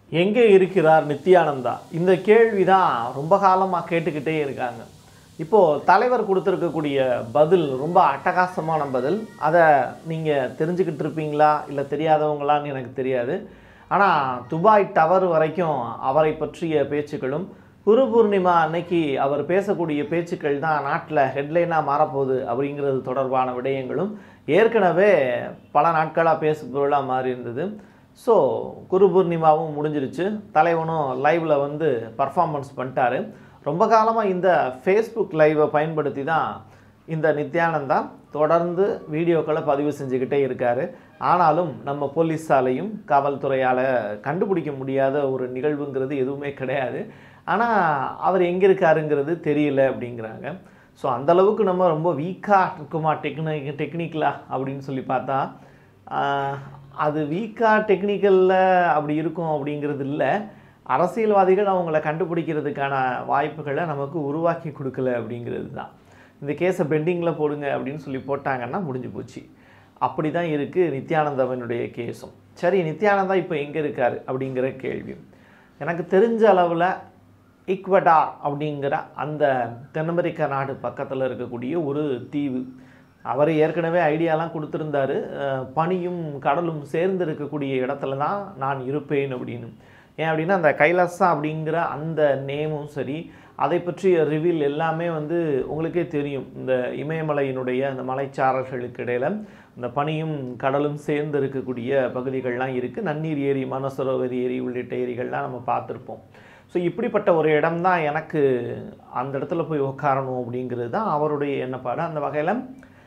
எங்கே இருக்கிறார் நித்யானந்தா? இந்த கேள்வி தான் ரொம்ப காலமாக கேட்டுக்கிட்டே இருக்காங்க. இப்போது தலைவர் கொடுத்துருக்கக்கூடிய பதில் ரொம்ப அட்டகாசமான பதில். அதை நீங்கள் தெரிஞ்சுக்கிட்டு இருப்பீங்களா இல்லை தெரியாதவங்களான்னு எனக்கு தெரியாது. ஆனால் துபாய் டவர் வரைக்கும் அவரை பற்றிய பேச்சுக்களும், குரு பூர்ணிமா அன்னைக்கு அவர் பேசக்கூடிய பேச்சுக்கள் தான் நாட்டில் ஹெட்லைனாக மாறப்போகுது அப்படிங்கிறது தொடர்பான விடயங்களும் ஏற்கனவே பல நாட்களாக பேசுபொருளாக மாறி இருந்தது. ஸோ குரு பூர்ணிமாவும் முடிஞ்சிருச்சு, தலைவனும் லைவில் வந்து பர்ஃபார்மன்ஸ் பண்ணிட்டாரு. ரொம்ப காலமாக இந்த ஃபேஸ்புக் லைவை பயன்படுத்தி தான் இந்த நித்யானந்தா தொடர்ந்து வீடியோக்களை பதிவு செஞ்சுக்கிட்டே இருக்கார். ஆனாலும் நம்ம போலீஸாலையும் காவல்துறையால் கண்டுபிடிக்க முடியாத ஒரு நிகழ்வுங்கிறது எதுவுமே கிடையாது. ஆனால் அவர் எங்கே இருக்காருங்கிறது தெரியல அப்படிங்கிறாங்க. ஸோ அந்தளவுக்கு நம்ம ரொம்ப வீக்காக இருக்குமா டெக்னிக்கலாக அப்படின்னு சொல்லி பார்த்தா அது வீக்காக டெக்னிக்கலில் அப்படி இருக்கும் அப்படிங்கிறது இல்லை. அரசியல்வாதிகள் அவங்கள கண்டுபிடிக்கிறதுக்கான வாய்ப்புகளை நமக்கு உருவாக்கி கொடுக்கல அப்படிங்கிறது தான். இந்த கேஸை பெண்டிங்கில் போடுங்க அப்படின்னு சொல்லி போட்டாங்கன்னா முடிஞ்சு போச்சு. அப்படி தான் இருக்குது நித்யானந்தாவினுடைய கேஸும். சரி, நித்யானந்தா இப்போ எங்கே இருக்கார் அப்படிங்கிற கேள்வி. எனக்கு தெரிஞ்ச அளவில் ஈக்வடார் அப்படிங்கிற அந்த தென் அமெரிக்கா நாடு பக்கத்தில் இருக்கக்கூடிய ஒரு தீவு. அவர் ஏற்கனவே ஐடியாலாம் கொடுத்துருந்தாரு, பனியும் கடலும் சேர்ந்து இருக்கக்கூடிய இடத்துல தான் நான் இருப்பேன் அப்படின்னு. ஏன் அப்படின்னா அந்த கைலாசா அப்படிங்கிற அந்த நேமும் சரி, அதை பற்றிய ரிவீல் எல்லாமே வந்து உங்களுக்கே தெரியும். இந்த இமயமலையினுடைய அந்த மலைச்சாரல்களுக்கு இடையில் இந்த பனியும் கடலும் சேர்ந்து இருக்கக்கூடிய பகுதிகள்லாம் இருக்குது. நன்னீர் ஏரி, மனசரோவர் ஏரி உள்ளிட்ட ஏரிகள்லாம் நம்ம பார்த்துருப்போம். ஸோ இப்படிப்பட்ட ஒரு இடம் தான் எனக்கு அந்த இடத்துல போய் உட்காரணும் அப்படிங்கிறது தான் அவருடைய எண்ணப்பாடு. அந்த வகையில்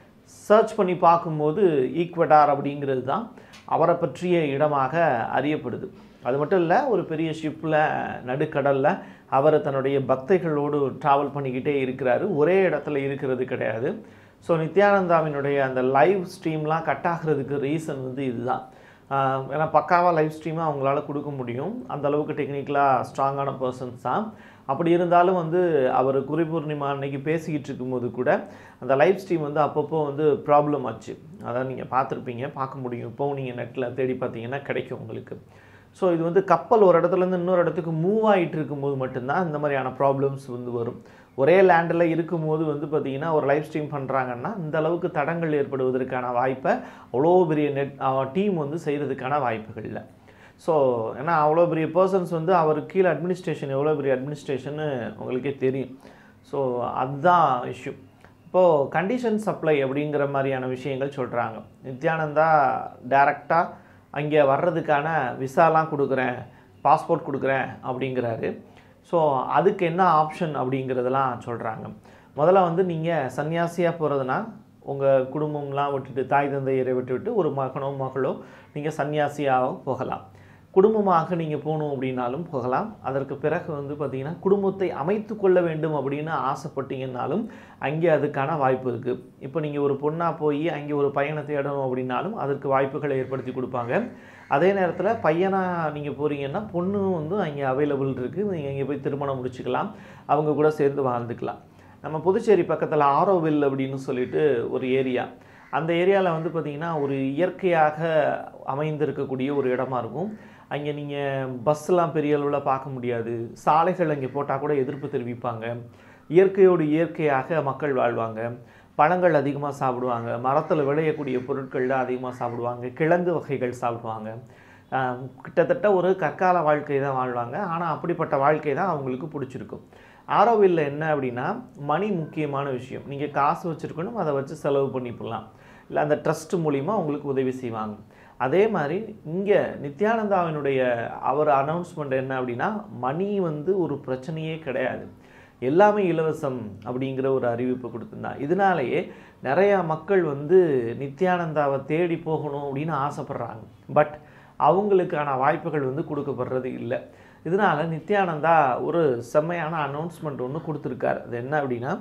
சர்ச் பண்ணி பார்க்கும்போது ஈக்வடார் அப்படிங்கிறது தான் அவரை பற்றிய இடமாக அறியப்படுது. அது மட்டும் இல்லை, ஒரு பெரிய ஷிப்பில் நடுக்கடலில் அவர் தன்னுடைய பக்தைகளோடு ட்ராவல் பண்ணிக்கிட்டே இருக்கிறாரு. ஒரே இடத்துல இருக்கிறது கிடையாது. ஸோ நித்யானந்தாவினுடைய அந்த லைவ் ஸ்ட்ரீம்லாம் கட் ஆகிறதுக்கு ரீசன் வந்து இதுதான். ஏன்னா பக்காவாக லைவ் ஸ்ட்ரீமாக அவங்களால கொடுக்க முடியும். அந்தளவுக்கு டெக்னிக்கலாக ஸ்ட்ராங்கான பர்சன்ஸ் தான். அப்படி இருந்தாலும் வந்து அவர் குரு பூர்ணிமா அன்னைக்கு பேசிக்கிட்டு இருக்கும்போது கூட அந்த லைவ் ஸ்ட்ரீம் வந்து அப்பப்போ வந்து ப்ராப்ளம் ஆச்சு. அதான் நீங்கள் பார்த்துருப்பீங்க, பார்க்க முடியும். இப்போவும் நீங்கள் நெட்டில் தேடி பார்த்தீங்கன்னா கிடைக்கும் உங்களுக்கு. ஸோ இது வந்து கப்பல் ஒரு இடத்துலேருந்து இன்னொரு இடத்துக்கு மூவ் ஆகிட்டு இருக்கும்போது மட்டும்தான் இந்த மாதிரியான ப்ராப்ளம்ஸ் வந்து வரும். ஒரே லேண்டில் இருக்கும்போது வந்து பார்த்திங்கன்னா ஒரு லைவ் ஸ்ட்ரீம் பண்ணுறாங்கன்னா இந்த அளவுக்கு தடங்கள் ஏற்படுவதற்கான வாய்ப்பை அவ்வளோ பெரிய டீம் வந்து செய்கிறதுக்கான வாய்ப்புகள் இல்லை. ஸோ ஏன்னா அவ்வளோ பெரிய பர்சன்ஸ் வந்து அவருக்கு கீழே அட்மினிஸ்ட்ரேஷன் எவ்வளோ பெரிய அட்மினிஸ்ட்ரேஷன்னு உங்களுக்கே தெரியும். ஸோ அதுதான் இஷ்யூ. இப்போது கண்டிஷன் சப்ளை அப்படிங்கிற மாதிரியான விஷயங்கள் சொல்கிறாங்க. நித்யானந்தா டைரெக்டாக அங்கே வர்றதுக்கான விசாலாம் கொடுக்குறேன், பாஸ்போர்ட் கொடுக்குறேன் அப்படிங்கிறாரு. ஸோ அதுக்கு என்ன ஆப்ஷன் அப்படிங்கிறதெல்லாம் சொல்கிறாங்க. முதல்ல வந்து நீங்கள் சன்னியாசியாக போகிறதுனா உங்கள் குடும்பம்லாம் விட்டுட்டு, தாய் தந்தையரை விட்டுவிட்டு ஒரு மகனோ மகளோ நீங்கள் சன்னியாசியாக போகலாம். குடும்பமாக நீங்கள் போகணும் அப்படின்னாலும் போகலாம். அதற்கு பிறகு வந்து பார்த்திங்கன்னா குடும்பத்தை அமைத்து கொள்ள வேண்டும் அப்படின்னு ஆசைப்பட்டீங்கன்னாலும் அங்கே அதுக்கான வாய்ப்பு இருக்குது. இப்போ நீங்கள் ஒரு பொண்ணாக போய் அங்கே ஒரு பையனை தேடணும் அப்படின்னாலும் அதற்கு வாய்ப்புகளை ஏற்படுத்தி கொடுப்பாங்க. அதே நேரத்தில் பையனாக நீங்கள் போகிறீங்கன்னா பொண்ணும் வந்து அங்கே அவைலபிள் இருக்குது. நீங்கள் அங்கே போய் திருமணம் முடிச்சுக்கலாம், அவங்க கூட சேர்ந்து வாழ்ந்துக்கலாம். நம்ம புதுச்சேரி பக்கத்தில் ஆரோவில் அப்படின்னு சொல்லிட்டு ஒரு ஏரியா, அந்த ஏரியாவில் வந்து பார்த்திங்கன்னா ஒரு இயற்கையாக அமைந்திருக்கக்கூடிய ஒரு இடமா இருக்கும். அங்கே நீங்கள் பஸ்ஸெலாம் பெரிய அளவில் பார்க்க முடியாது. சாலைகள் அங்கே போட்டால் கூட எதிர்ப்பு தெரிவிப்பாங்க. இயற்கையோடு இயற்கையாக மக்கள் வாழ்வாங்க. பழங்கள் அதிகமாக சாப்பிடுவாங்க. மரத்தில் விளையக்கூடிய பொருட்கள் தான் அதிகமாக சாப்பிடுவாங்க. கிழங்கு வகைகள் சாப்பிடுவாங்க. கிட்டத்தட்ட ஒரு கற்கால வாழ்க்கை தான் வாழ்வாங்க. ஆனால் அப்படிப்பட்ட வாழ்க்கை தான் அவங்களுக்கு பிடிச்சிருக்கும். ஆரோவில் என்ன அப்படின்னா மணி முக்கியமான விஷயம். நீங்கள் காசு வச்சுருக்கணும், அதை வச்சு செலவு பண்ணிப்படலாம், இல்லை அந்த ட்ரஸ்ட் மூலிமா உங்களுக்கு உதவி செய்வாங்க. அதே மாதிரி இங்கே நித்யானந்தாவினுடைய அவர் அனௌன்ஸ்மெண்ட் என்ன அப்படின்னா மணி வந்து ஒரு பிரச்சனையே கிடையாது, எல்லாமே இலவசம் அப்படிங்கிற ஒரு அறிவிப்பு கொடுத்துருந்தாங்க. இதனாலேயே நிறையா மக்கள் வந்து நித்யானந்தாவை தேடி போகணும் அப்படின்னு ஆசைப்பட்றாங்க. பட் அவங்களுக்கான வாய்ப்புகள் வந்து கொடுக்கப்படுறது இல்லை. இதனால் நித்யானந்தா ஒரு செம்மையான அனௌன்ஸ்மெண்ட் ஒன்று கொடுத்துருக்காரு. அது என்ன அப்படின்னா,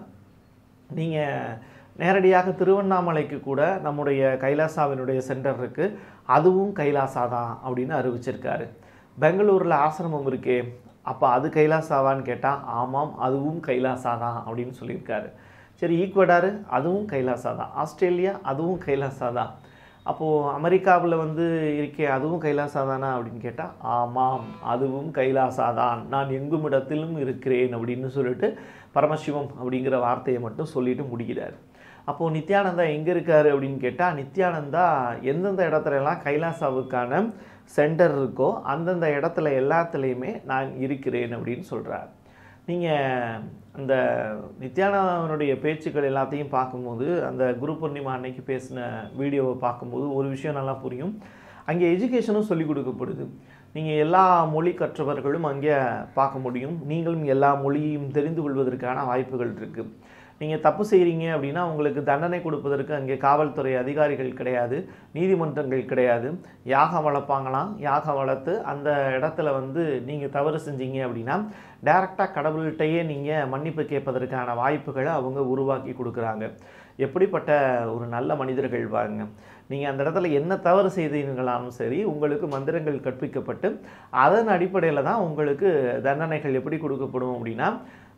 நீங்கள் நேரடியாக திருவண்ணாமலைக்கு கூட நம்முடைய கைலாசாவினுடைய சென்டர் இருக்குது, அதுவும் கைலாசா தான் அப்படின்னு அறிவிச்சிருக்காரு. பெங்களூரில் ஆசிரமம் இருக்கே, அப்போ அது கைலாசாவான்னு கேட்டால் ஆமாம், அதுவும் கைலாசா தான் அப்படின்னு சொல்லியிருக்காரு. சரி, ஈக்வடாரு அதுவும் கைலாசா தான், ஆஸ்திரேலியா அதுவும் கைலாசா தான். அப்போது அமெரிக்காவில் வந்து இருக்கே அதுவும் கைலாசா தானா அப்படின்னு கேட்டால் ஆமாம் அதுவும் கைலாசா தான், நான் எங்கும் இடத்திலும் இருக்கிறேன் அப்படின்னு சொல்லிட்டு பரமசிவம் அப்படிங்கிற வார்த்தையை மட்டும் சொல்லிட்டு முடிக்கிறார். அப்போது நித்யானந்தா எங்கே இருக்கார் அப்படின்னு கேட்டால் நித்யானந்தா எந்தெந்த இடத்துலலாம் கைலாசாவுக்கான சென்டர் இருக்கோ அந்தந்த இடத்துல எல்லாத்துலேயுமே நான் இருக்கிறேன் அப்படின்னு சொல்கிறார். நீங்கள் அந்த நித்யானந்தாவுடைய பேச்சுக்கள் எல்லாத்தையும் பார்க்கும்போது அந்த குரு பூர்ணிமா அன்னைக்கு பேசின வீடியோவை பார்க்கும்போது ஒரு விஷயம் நல்லா புரியும். அங்கே எஜுகேஷனும் சொல்லிக் கொடுக்கப்படுது. நீங்கள் எல்லா மொழி கற்றவர்களும் அங்கே பார்க்க முடியும். நீங்களும் எல்லா மொழியையும் தெரிந்து கொள்வதற்கான வாய்ப்புகள் இருக்குது. நீங்கள் தப்பு செய்கிறீங்க அப்படின்னா உங்களுக்கு தண்டனை கொடுப்பதற்கு அங்கே காவல்துறை அதிகாரிகள் கிடையாது, நீதிமன்றங்கள் கிடையாது. யாகம் வளர்ப்பாங்களாம். யாகம் வளர்த்து அந்த இடத்துல வந்து நீங்கள் தவறு செஞ்சீங்க அப்படின்னா டைரெக்டாக கடவுள்கிட்டையே நீங்கள் மன்னிப்பு கேட்பதற்கான வாய்ப்புகளை அவங்க உருவாக்கி கொடுக்குறாங்க. எப்படிப்பட்ட ஒரு நல்ல மனிதர்கள் பாருங்க. நீங்கள் அந்த இடத்துல என்ன தவறு செய்தீங்களாலும் சரி உங்களுக்கு மந்திரங்கள் கற்பிக்கப்பட்டு அதன் அடிப்படையில் தான் உங்களுக்கு தண்டனைகள் எப்படி கொடுக்கப்படும் அப்படின்னா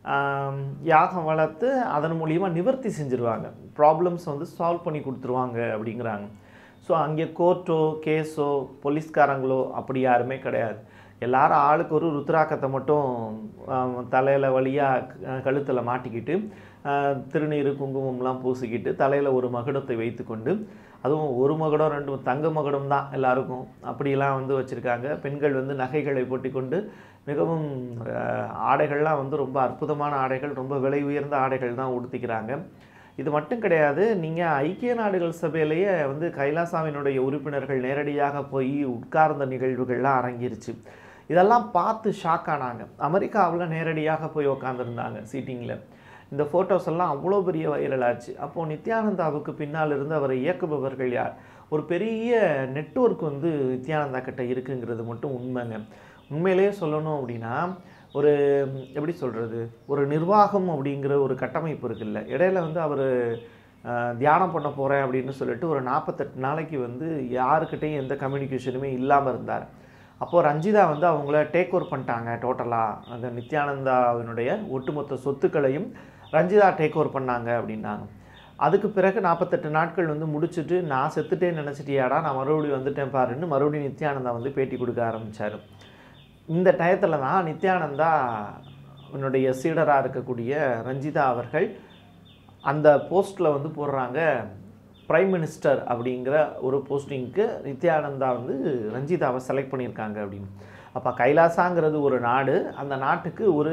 யாகம் வளர்த்து அதன் மூலியமாக நிவர்த்தி செஞ்சுருவாங்க. ப்ராப்ளம்ஸ் வந்து சால்வ் பண்ணி கொடுத்துருவாங்க அப்படிங்கிறாங்க. ஸோ அங்கே கோர்ட்டோ கேஸோ போலீஸ்காரங்களோ அப்படி யாருமே கிடையாது. எல்லாரும் ஆளுக்கு ஒரு ருத்ராக்கத்தை மட்டும் தலையில் வழியாக கழுத்தில் மாட்டிக்கிட்டு திருநீர் குங்குமம்லாம் பூசிக்கிட்டு தலையில் ஒரு மகுடத்தை வைத்து கொண்டு, அதுவும் ஒரு மகுடம் 2 தங்க மகுடம் தான் எல்லாருக்கும், அப்படிலாம் வந்து வச்சுருக்காங்க. பெண்கள் வந்து நகைகளை போட்டிக்கொண்டு மிகவும் ஆடைகள்லாம் வந்து ரொம்ப அற்புதமான ஆடைகள், ரொம்ப விலை உயர்ந்த ஆடைகள் தான் உடுத்திக்கிறாங்க. இது மட்டும் கிடையாது, நீங்கள் ஐக்கிய நாடுகள் சபையிலேயே வந்து கைலாசாவினுடைய உறுப்பினர்கள் நேரடியாக போய் உட்கார்ந்த நிகழ்வுகள்லாம் அரங்கிருச்சு. இதெல்லாம் பார்த்து ஷாக் ஆனாங்க. அமெரிக்காவில் நேரடியாக போய் உட்காந்துருந்தாங்க சீட்டிங்கில். இந்த ஃபோட்டோஸ் எல்லாம் அவ்வளோ பெரிய வைரல் ஆச்சு. அப்போது நித்யானந்தாவுக்கு பின்னால் இருந்து அவரை இயக்குபவர்கள் யார்? ஒரு பெரிய நெட்வொர்க் வந்து நித்யானந்தா கிட்ட இருக்குங்கிறது மட்டும் உண்மைங்க. உண்மையிலேயே சொல்லணும் அப்படின்னா ஒரு எப்படி சொல்கிறது, ஒரு நிர்வாகம் அப்படிங்கிற ஒரு கட்டமைப்பு இருக்குல்ல. இடையில வந்து அவர் தியானம் பண்ண போகிறேன் அப்படின்னு சொல்லிட்டு ஒரு 48 நாளைக்கு வந்து யாருக்கிட்டையும் எந்த கம்யூனிகேஷனுமே இல்லாமல் இருந்தார். அப்போது ரஞ்சிதா வந்து அவங்கள டேக் ஓவர் பண்ணிட்டாங்க. டோட்டலாக அந்த நித்யானந்தாவினுடைய ஒட்டுமொத்த சொத்துக்களையும் ரஞ்சிதா டேக் ஓவர் பண்ணாங்க அப்படின்னாங்க. அதுக்கு பிறகு 48 நாட்கள் வந்து முடிச்சுட்டு நான் செத்துட்டேன்னு நினச்சிட்டியாடா, நான் மறுபடியும் வந்துட்டேன் பாருன்னு மறுபடியும் நித்யானந்தா வந்து பேட்டி கொடுக்க ஆரம்பித்தார். இந்த டயத்தில் தான் நித்யானந்தா என்னுடைய சீடராக இருக்கக்கூடிய ரஞ்சிதா அவர்கள் அந்த போஸ்ட்டில் வந்து போடுறாங்க, பிரைம் மினிஸ்டர் அப்படிங்கிற ஒரு போஸ்டிங்க்கு நித்யானந்தா வந்து ரஞ்சிதாவை செலக்ட் பண்ணியிருக்காங்க அப்படின்னு. அப்போ கைலாசாங்கிறது ஒரு நாடு, அந்த நாட்டுக்கு ஒரு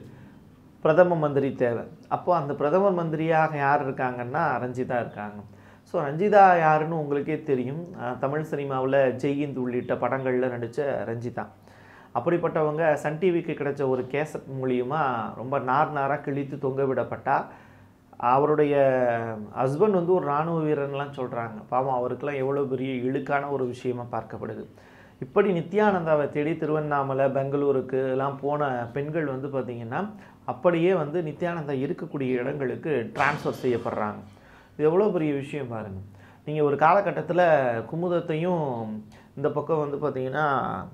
பிரதம மந்திரி தேவை. அப்போது அந்த பிரதமர் மந்திரியாக யார் இருக்காங்கன்னா ரஞ்சிதா இருக்காங்க. ஸோ ரஞ்சிதா யாருன்னு உங்களுக்கே தெரியும். தமிழ் சினிமாவில் ஜெய்ஹிந்த் உள்ளிட்ட படங்களில் நடித்த ரஞ்சிதா. அப்படிப்பட்டவங்க சன் டிவிக்கு கிடைச்ச ஒரு கேசட் மூலியமாக ரொம்ப நாராக கிழித்து தொங்க விடப்பட்டா. அவருடைய ஹஸ்பண்ட் வந்து ஒரு இராணுவ வீரன்லாம் சொல்கிறாங்க. பாவம், அவருக்கெல்லாம் எவ்வளோ பெரிய இழுக்கான ஒரு விஷயமாக பார்க்கப்படுது. இப்படி நித்யானந்தாவை தேடி திருவண்ணாமலை பெங்களூருக்கு எல்லாம் போன பெண்கள் வந்து பார்த்திங்கன்னா அப்படியே வந்து நித்யானந்தா இருக்கக்கூடிய இடங்களுக்கு டிரான்ஸ்ஃபர் செய்யப்படுறாங்க. இது எவ்வளோ பெரிய விஷயம் பாருங்கள். நீங்கள் ஒரு காலகட்டத்தில் குமுதத்தையும் இந்த பக்கம் வந்து பார்த்திங்கன்னா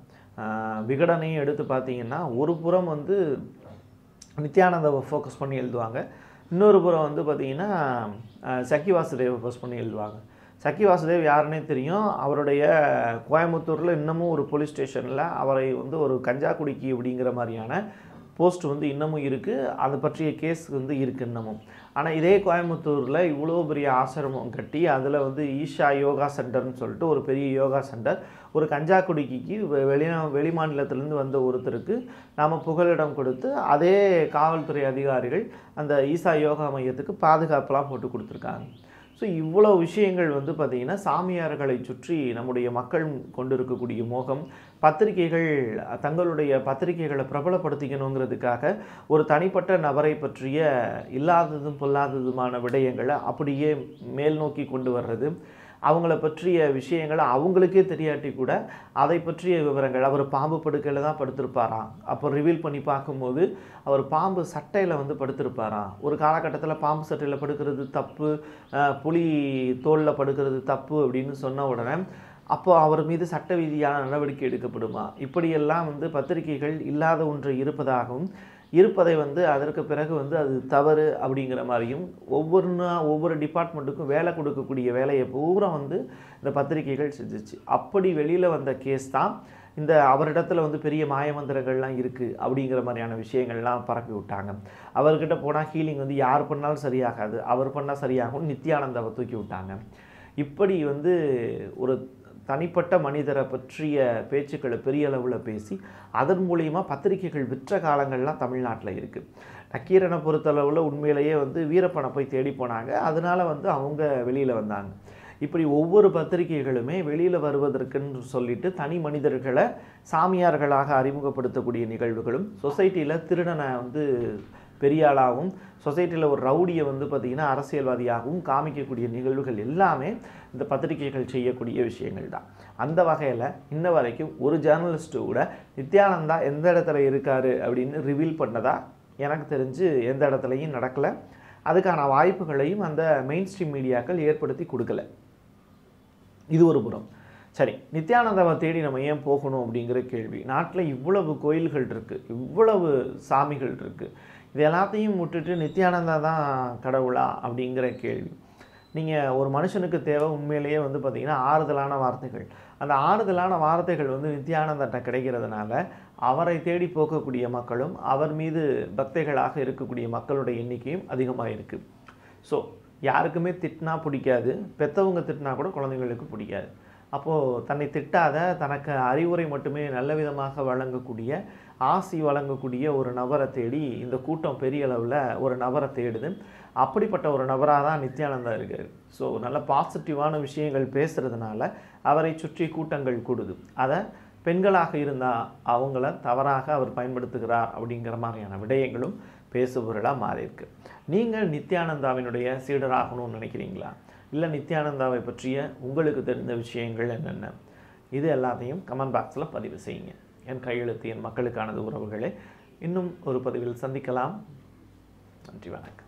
விகடனையும் எடுத்து பார்த்தீங்கன்னா ஒரு புறம் வந்து நித்யானந்தாவை ஃபோக்கஸ் பண்ணி எழுதுவாங்க, இன்னொரு புறம் வந்து பார்த்திங்கன்னா சக்கி வாசுதேவை ஃபோக்கஸ் பண்ணி எழுதுவாங்க. சக்கி வாசுதேவ் யாருன்னே தெரியும். அவருடைய கோயம்புத்தூரில் இன்னமும் ஒரு போலீஸ் ஸ்டேஷனில் அவரை வந்து ஒரு கஞ்சா குடிக்கி அப்படிங்கிற மாதிரியான போஸ்ட் வந்து இன்னமும் இருக்குது. அதை பற்றிய கேஸ் வந்து இருக்குது இன்னமும். ஆனால் இதே கோயம்புத்தூரில் இவ்வளோ பெரிய ஆசிரமம் கட்டி அதில் வந்து ஈஷா யோகா சென்டர்னு சொல்லிட்டு ஒரு பெரிய யோகா சென்டர், ஒரு கஞ்சா குடிக்கு வெளி மாநிலத்திலேருந்து வந்த ஒருத்தருக்கு நாம் புகலிடம் கொடுத்து அதே காவல்துறை அதிகாரிகள் அந்த ஈஷா யோகா மையத்துக்கு பாதுகாப்பெல்லாம் போட்டு கொடுத்துருக்காங்க. ஸோ இவ்வளோ விஷயங்கள் வந்து பார்த்திங்கன்னா சாமியார்களை சுற்றி நம்முடைய மக்கள் கொண்டு இருக்கக்கூடிய மோகம், பத்திரிகைகள் தங்களுடைய பத்திரிகைகளை பிரபலப்படுத்திக்கணுங்கிறதுக்காக ஒரு தனிப்பட்ட நபரை பற்றிய இல்லாததும் பொல்லாததுமான விடயங்களை அப்படியே மேல் நோக்கி கொண்டு வர்றது, அவங்கள பற்றிய விஷயங்களை அவங்களுக்கே தெரியாட்டி கூட அதை பற்றிய விவரங்கள், அவர் பாம்பு படுக்கையில் தான் படுத்திருப்பாராம், அப்போ ரிவீல் பண்ணி பார்க்கும்போது அவர் பாம்பு சட்டையில் வந்து படுத்திருப்பாராம். ஒரு காலகட்டத்தில் பாம்பு சட்டையில் படுக்கிறது தப்பு, புலி தோளில் படுக்கிறது தப்பு அப்படின்னு சொன்ன உடனே அப்போ அவர் மீது சட்ட ரீதியான நடவடிக்கை எடுக்கப்படுமா? இப்படியெல்லாம் வந்து பத்திரிகைகள் இல்லாத ஒன்று இருப்பதாகவும் இருப்பதை வந்து அதற்கு பிறகு வந்து அது தவறு அப்படிங்கிற மாதிரியும் ஒவ்வொரு டிபார்ட்மெண்ட்டுக்கும் வேலை கொடுக்கக்கூடிய வேலையை பூரா வந்து இந்த பத்திரிகைகள் செஞ்சிச்சு. அப்படி வெளியில் வந்த கேஸ் தான் இந்த அவரிடத்துல வந்து பெரிய மாயமந்திரங்கள்லாம் இருக்குது அப்படிங்கிற மாதிரியான விஷயங்கள்லாம் பரப்பி விட்டாங்க. அவர்கிட்ட போனால் ஹீலிங் வந்து யார் பண்ணாலும் சரியாகாது, அவர் பண்ணால் சரியாகும், நித்யானந்தாவை தூக்கி விட்டாங்க. இப்படி வந்து ஒரு தனிப்பட்ட மனிதரை பற்றிய பேச்சுக்களை பெரிய அளவில் பேசி அதன் மூலிமா பத்திரிகைகள் விற்ற காலங்கள்லாம் தமிழ்நாட்டில் இருக்குது. நக்கீரனை பொறுத்தளவில் உண்மையிலேயே வந்து வீரப்பனை போய் தேடி போனாங்க, அதனால வந்து அவங்க வெளியில் வந்தாங்க. இப்படி ஒவ்வொரு பத்திரிகைகளுமே வெளியில் வருவதற்குன்னு சொல்லிட்டு தனி மனிதர்களை சாமியார்களாக அறிமுகப்படுத்தக்கூடிய நிகழ்வுகளும், சொசைட்டியில் திருடனை வந்து பெரிய ஆளாகவும், சொசைட்டியில் ஒரு ரவுடியை வந்து பார்த்திங்கன்னா அரசியல்வாதியாகவும் காமிக்கக்கூடிய நிகழ்வுகள் எல்லாமே இந்த பத்திரிகைகள் செய்யக்கூடிய விஷயங்கள் தான். அந்த வகையில் இன்ன வரைக்கும் ஒரு ஜேர்னலிஸ்ட்டு கூட நித்யானந்தா எந்த இடத்துல இருக்கார் அப்படின்னு ரிவீல் பண்ணதா எனக்கு தெரிஞ்சு எந்த இடத்துலையும் நடக்கலை. அதுக்கான வாய்ப்புகளையும் அந்த மெயின் ஸ்ட்ரீம் மீடியாக்கள் ஏற்படுத்தி கொடுக்கல. இது ஒரு புறம். சரி, நித்யானந்தாவை தேடி நம்ம ஏன் போகணும் அப்படிங்கிற கேள்வி. நாட்டில் இவ்வளவு கோயில்கள் இருக்குது, இவ்வளவு சாமிகள் இருக்குது, இது எல்லாத்தையும் விட்டுட்டு நித்யானந்தா தான் கடவுளா அப்படிங்கிற கேள்வி. நீங்கள் ஒரு மனுஷனுக்கு தேவை உண்மையிலேயே வந்து பார்த்திங்கன்னா ஆறுதலான வார்த்தைகள். அந்த ஆறுதலான வார்த்தைகள் வந்து நித்யானந்தாட்ட கிடைக்கிறதுனால அவரை தேடி போகக்கூடிய மக்களும் அவர் மீது பக்தைகளாக இருக்கக்கூடிய மக்களுடைய எண்ணிக்கையும் அதிகமாக இருக்குது. ஸோ யாருக்குமே திட்டினா பிடிக்காது, பெற்றவங்க திட்டினா கூட குழந்தைங்களுக்கு பிடிக்காது. அப்போது தன்னை திட்டாத, தனக்கு அறிவுரை மட்டுமே நல்ல விதமாக வழங்கக்கூடிய, ஆசி வழங்கக்கூடிய ஒரு நபரை தேடி இந்த கூட்டம் பெரிய அளவில் ஒரு நபரை தேடுது. அப்படிப்பட்ட ஒரு நபராக தான் நித்யானந்தா இருக்கார். ஸோ நல்ல பாசிட்டிவான விஷயங்கள் பேசுகிறதுனால அவரை சுற்றி கூட்டங்கள் கூடுது. அதை பெண்களாக இருந்தால் அவங்கள தவறாக அவர் பயன்படுத்துகிறார் அப்படிங்கிற மாதிரியான விடயங்களும் பேசுபொருளாக மாறியிருக்கு. நீங்கள் நித்யானந்தாவினுடைய சீடராகணும்னு நினைக்கிறீங்களா? இல்லை நித்யானந்தாவை பற்றிய உங்களுக்கு தெரிந்த விஷயங்கள் என்னென்ன? இது எல்லாத்தையும் கமெண்ட் பாக்ஸில் பதிவு செய்யுங்க. என் கையெழுத்து என் மக்களுக்கானது உறவுகளே. இன்னும் ஒரு பதிவில் சந்திக்கலாம். நன்றி, வணக்கம்.